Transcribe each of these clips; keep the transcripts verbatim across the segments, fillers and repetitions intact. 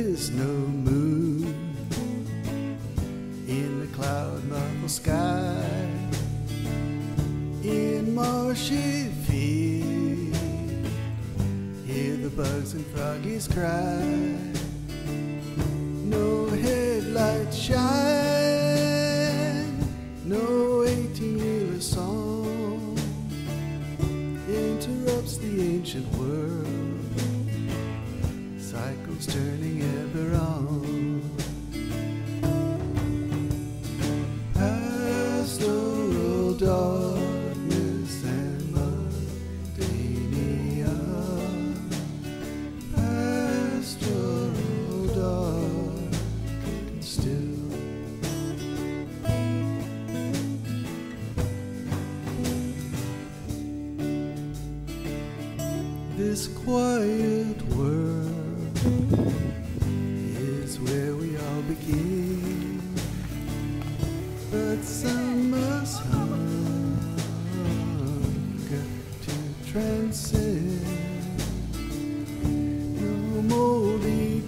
is no moon in the cloud muffled sky, in marshy field, hear the bugs and froggies cry. No headlights shine, no eighteen-wheeler song interrupts the ancient world, cycles turning ever on. Pastoral darkness and mundania, pastoral dark and still. This quiet world is where we all begin, but some must hunger to transcend. No moldy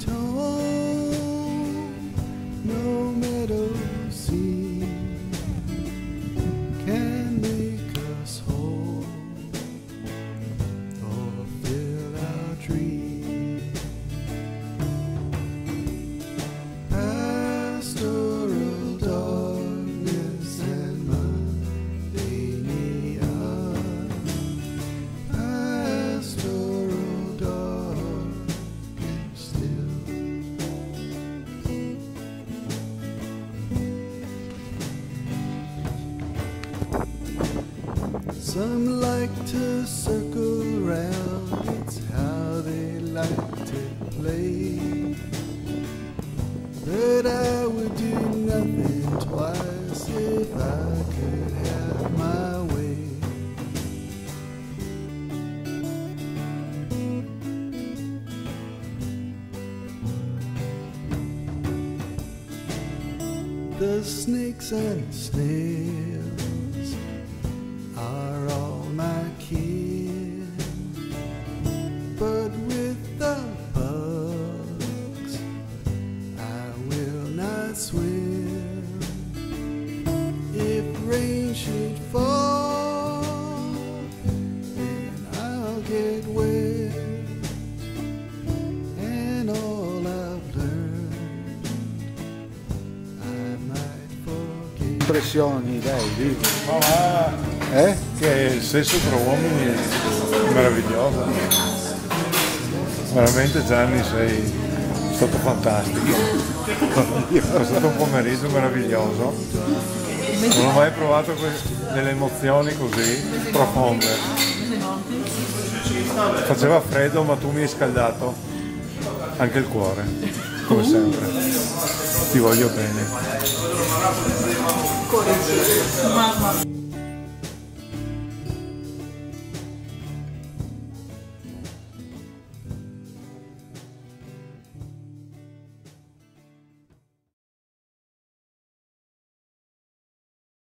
tone, no meadow scene can make us whole or fill our dreams. Pastoral darkness and mundania, pastoral dark and still. Some like to circle round, it's how they like to play, but I would do nothing twice if I could have my way. The snakes and snails are all my kin, but with the bugs I will not swim. If rain should fall, then I'll get wet, and all I've learned I might forget. Impressioni, dai, di. Ma va, Eh? che il sesso tra uomini è meraviglioso. Veramente Gianni sei stato fantastico. È stato un pomeriggio meraviglioso. Non ho mai provato que- delle emozioni così profonde. Faceva freddo ma tu mi hai scaldato anche il cuore, come sempre. Ti voglio bene.